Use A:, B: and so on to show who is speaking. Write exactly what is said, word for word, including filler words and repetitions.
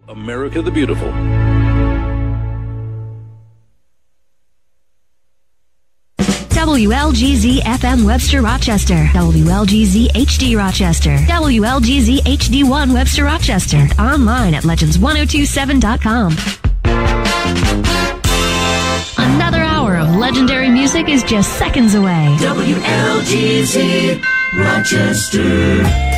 A: America the Beautiful.
B: W L G Z F M Webster Rochester, W L G Z H D Rochester, W L G Z H D one Webster Rochester, online at legends one oh two seven dot com. Another hour of legendary music is just seconds away.
C: W L G Z Rochester.